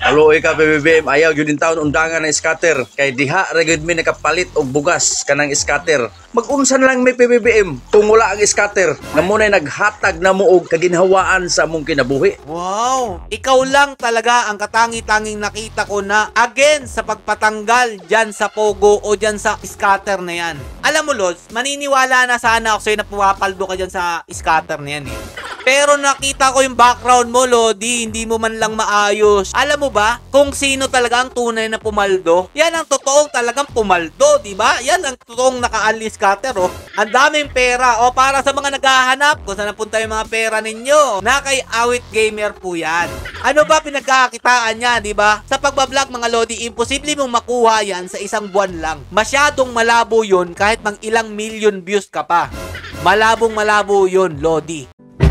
Aluoy ka PBBM, ayaw yun din taon undangan ng scatter. Kay diha regod mi nakapalit og bugas kanang scatter. Mag-unsan lang may PBBM kung wala ang scatter na muna'y naghatag na mo og kaginhawaan sa among kinabuhi. Wow! Ikaw lang talaga ang katangi-tanging nakita ko na against sa pagpatanggal dyan sa Pogo o dyan sa scatter na yan. Alam mo, Lods, maniniwala na sana ako sa'yo na pumapaldo ka dyan sa scatter na yan eh. Pero nakita ko yung background mo, Lodi, hindi mo man lang maayos. Alam mo ba kung sino talaga ang tunay na pumaldo? Yan ang totoong talagang pumaldo, di ba? Yan ang totoong naka-unli scatter, oh. Ang daming pera, oh, para sa mga naghahanap kung saan napunta yung mga pera ninyo. Na kay Awit Gamer po yan. Ano ba pinagkakakitaan niya, di ba? Sa pagbablog, mga Lodi, imposible mong makuha yan sa isang buwan lang. Masyadong malabo yun kahit mang ilang million views ka pa. Malabong malabo yun, Lodi.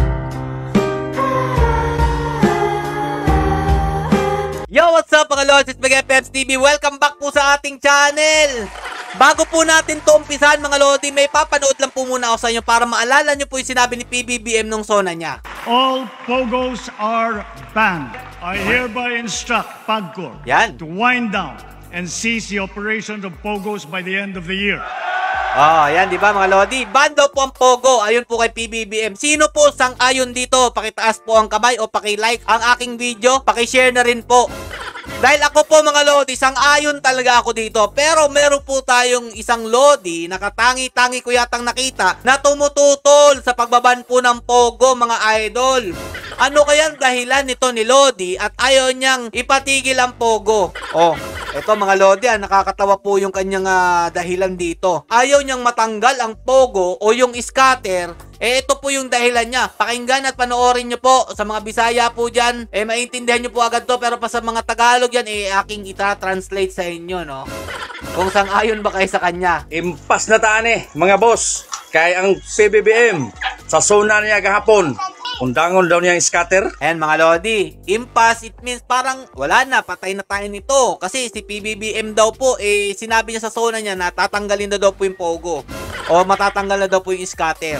Yo, what's up mga Lods? It's Mega Peps TV. Welcome back po sa ating channel. Bago po natin to umpisahan mga Lodi, may papanood lang po muna ako sa inyo para maalala nyo po yung sinabi ni PBBM nung zona niya. All Pogos are banned. I hereby instruct PAGCOR Yan. to wind down and cease the operation of Pogos by the end of the year. Oh, yan, di ba mga Lodi? Ban daw po ang Pogo. Ayun po kay PBBM. Sino po sang-ayon dito? Pakitaas po ang kamay o paki-like ang aking video. Paki-share na rin po. Dahil ako po mga Lodi, sang-ayon talaga ako dito. Pero meron po tayong isang Lodi na katangi-tangi ko yatang nakita na tumututol sa pagbaban po ng Pogo mga idol. Ano kayang dahilan nito ni Lodi at ayaw niyang ipatigil ang Pogo? Oh, eto mga Lodi, nakakatawa po yung kanyang dahilan dito. Ayaw niyang matanggal ang Pogo o yung scatter. Ito po yung dahilan niya. Pakinggan at panoorin niyo po. Sa mga Bisaya po dyan, maintindihan niyo po agad to. Pero pa sa mga Tagalog yan, aking ita-translate sa inyo, no? Kung sang-ayon ba kayo sa kanya. Impas na taan mga boss. Kay ang PBBM sa zona niya kahapon, undangon daw niya ang scatter. Ayan mga Lodi, impasse, it means parang wala na, patay na tayo nito. Kasi si PBBM daw po, sinabi niya sa zona niya na tatanggalin na daw po yung Pogo. O matatanggal na daw po yung scatter.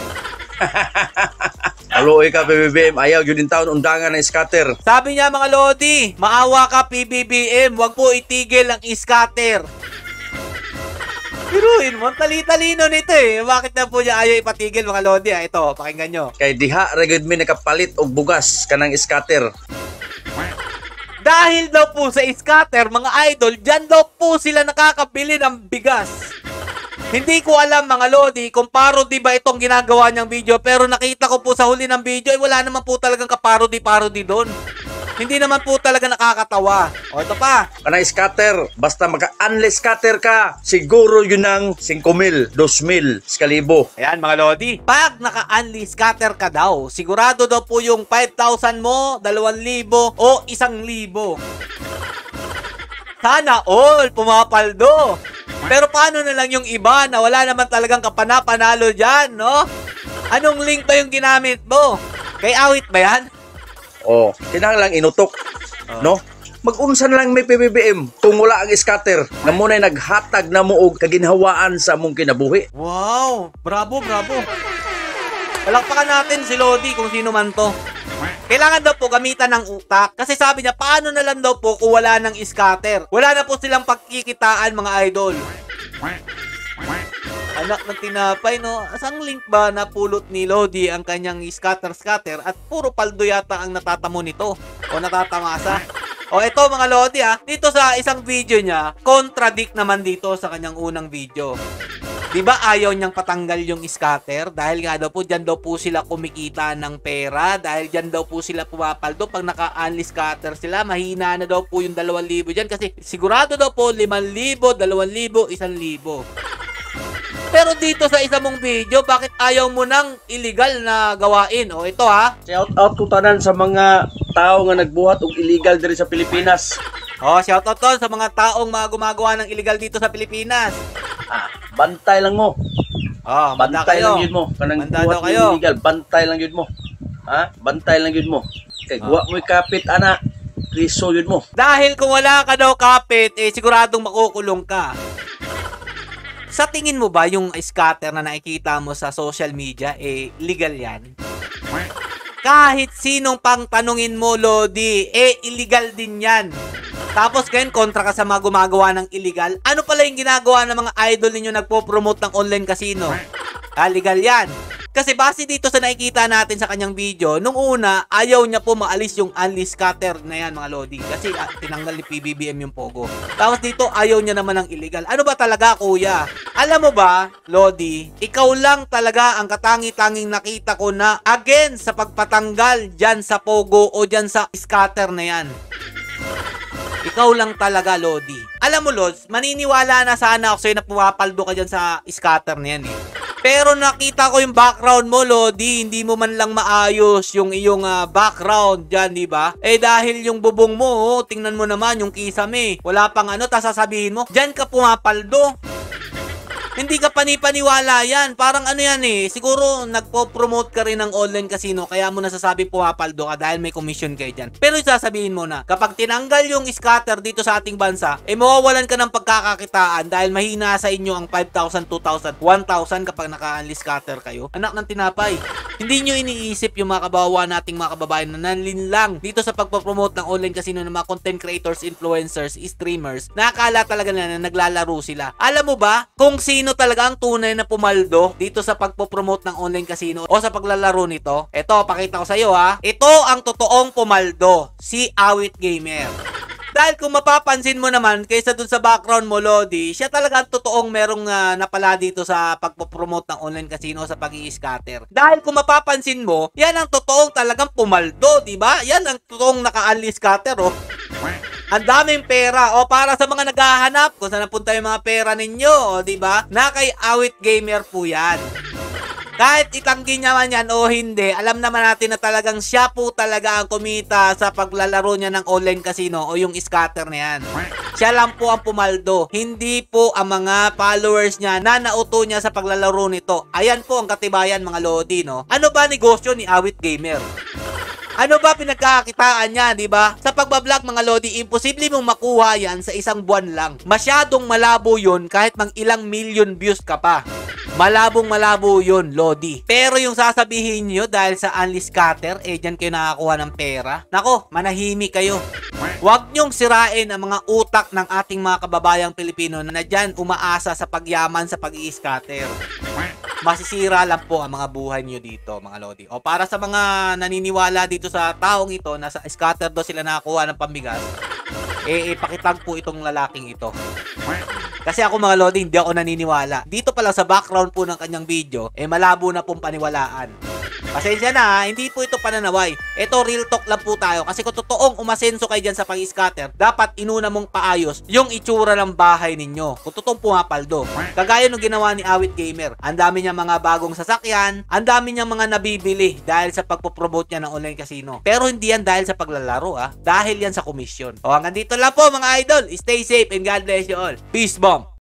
Aluoy ka PBBM, ayaw yun din taon undangan ng scatter. Sabi niya mga Lodi, maawa ka PBBM, wag po itigil ang scatter. Piruin mo, tali-talino nito Bakit na po niya ayaw ipatigil mga Lodi Ito, pakinggan nyo. Kay diha regod mi nakapalit og bugas kanang scatter. Dahil daw po sa scatter, mga idol, dyan daw po sila nakakabili ng bigas. Hindi ko alam mga Lodi kung parody ba itong ginagawa niyang video, pero nakita ko po sa huli ng video wala naman po talagang kaparody-parody doon. Hindi naman po talaga nakakatawa. O ito pa. Kanang scatter, basta maka-unli scatter ka, siguro yun ang 5,000, 2,000, 1,000. Ayan mga Lodi. Pag naka-unli scatter ka daw, sigurado daw po yung 5,000 mo, 2,000 o 1,000. Sana all pumapaldo. Pero paano na lang yung iba na wala naman talagang kapana-panalo dyan, no? Anong link ba yung ginamit mo? Kay Awit ba yan? Oh, kinahanglan inutok, no? Mag-unsan lang may PBBM kung wala ang scatter na muna'y naghatag na mo og kaginhawaan sa among kinabuhi. Wow! Bravo, bravo. Palakpakan natin si Lodi kung sino man to. Kailangan daw po gamitan ng utak. Kasi sabi niya, paano na lang daw po kung wala ng scatter? Wala na po silang pagkikitaan mga idol. Anak ng tinapay, no? Asang link ba na pulot ni Lodi ang kanyang scatter at puro paldo yata ang natatamo nito o natatamasa? O ito mga Lodi dito sa isang video niya, contradict naman dito sa kanyang unang video. Diba ayaw niyang patanggal yung scatter? Dahil nga daw po, dyan daw po sila kumikita ng pera. Dahil dyan daw po sila pumapaldo. Pag naka-unli scatter sila, mahina na daw po yung 2,000 dyan. Kasi sigurado daw po 5,000, 2,000, 1,000. Pero dito sa isa mong video, bakit ayaw mo nang illegal na gawain? O ito Shout out ko tanan sa mga tao nga nagbuhat og illegal diri sa Pilipinas. O, shout out to sa mga taong gumagawa ng illegal dito sa Pilipinas. Bantay lang mo. Oh, banda Bantay kayo. lang yun mo. Kanang Banda daw buhat kayo. illegal, bantay lang yun mo. Bantay lang yun mo. Kay guwa mo'y kapit, ana. Kriso yun mo. Dahil kung wala ka daw kapit, siguradong makukulong ka. Sa tingin mo ba yung scatter na nakikita mo sa social media, legal yan? Kahit sinong pang tanungin mo, Lodi, illegal din yan. Tapos ngayon, kontra ka sa mga gumagawa ng illegal. Ano pala yung ginagawa ng mga idol ninyo nagpo-promote ng online casino? Legal yan. Kasi base dito sa nakikita natin sa kanyang video, nung una, ayaw niya po maalis yung unleash scatter na yan mga Lodi. Kasi tinanggal ni PBBM yung Pogo. Tapos dito, ayaw niya naman ng illegal. Ano ba talaga, kuya? Alam mo ba, Lodi, ikaw lang talaga ang katangi-tanging nakita ko na again sa pagpatanggal dyan sa Pogo o dyan sa scatter na yan. Ikaw lang talaga, Lodi. Alam mo, Lods, maniniwala na sana ako sa'yo na pumapaldo ka dyan sa scatter na yan eh. Pero nakita ko yung background mo, Lodi. Hindi mo man lang maayos yung iyong background dyan, di ba? Dahil yung bubong mo, tingnan mo naman yung kisame. Wala pang tas sasabihin mo, dyan ka pumapaldo. Hindi ka panipaniwala yan. Parang yan siguro nagpo-promote ka rin ng online casino kaya mo nasasabi pumapaldo ka dahil may commission kayo dyan. Pero sasabihin mo na, kapag tinanggal yung scatter dito sa ating bansa, mawawalan ka ng pagkakakitaan dahil mahina sa inyo ang 5,000, 2,000, 1,000 kapag naka-unleash scatter kayo. Anak ng tinapay. Hindi nyo iniisip yung mga kabawa nating mga kababayan na nalinlang dito sa pagpo-promote ng online casino ng mga content creators, influencers, streamers. Nakakala talaga na naglalaro sila. Alam mo ba kung sino talaga ang tunay na pumaldo dito sa pagpo-promote ng online casino o sa paglalaro nito? Ito, pakita ko sa iyo ha. Ito ang totoong pumaldo, si Awit Gamer. Dahil kung mapapansin mo naman, kaysa dun sa background mo, Lodi, siya talaga ang totoong merong napala dito sa pagpo-promote ng online casino sa pag-i-scatter. Dahil kung mapapansin mo, yan ang totoong talagang pumaldo, di ba? Yan ang totoong naka-unleash scatter, oh. Ang daming pera. O para sa mga naghahanap kung saan napunta yung mga pera ninyo, o di ba? Na kay Awit Gamer po yan. Kahit itanggi niya man yan o hindi, alam naman natin na talagang siya po talaga ang kumita sa paglalaro niya ng online casino o yung scatter na yan. Siya lang po ang pumaldo. Hindi po ang mga followers niya na nauto niya sa paglalaro nito. Ayan po ang katibayan mga Lodi, no? Ano ba negosyo ni Awit Gamer? Ano ba pinagkakakitaan niya, di ba? Sa pagbablog mga Lodi, imposible mong makuha yan sa isang buwan lang. Masyadong malabo yun kahit mang ilang million views ka pa. Malabong malabo yun, Lodi. Pero yung sasabihin nyo dahil sa unleash scatter, dyan kayo nakakuha ng pera. Nako, manahimik kayo. Huwag nyong sirain ang mga utak ng ating mga kababayang Pilipino na dyan umaasa sa pagyaman sa pag-i-scatter. Masisira lang po ang mga buhay nyo dito, mga Lodi. O para sa mga naniniwala dito sa taong ito na sa scatter daw sila nakakuha ng pambigas, ipakitag po itong lalaking ito. Kasi ako mga Lodi, hindi ako naniniwala. Dito pala sa background po ng kanyang video, malabo na pong paniwalaan. Pasensya na, hindi po ito pananaway. Ito real talk lang po tayo. Kasi kung totoong umasenso kayo dyan sa pag-scatter, dapat inuna mong paayos yung itsura ng bahay ninyo. Kung totoong pumapaldo. Kagaya nung ginawa ni Awit Gamer. Ang dami niya mga bagong sasakyan, ang dami niya mga nabibili dahil sa pagpo-promote niya ng online casino. Pero hindi yan dahil sa paglalaro dahil yan sa komisyon. O hanggang dito lang po mga idol. Stay safe and God bless you all. Peace bomb!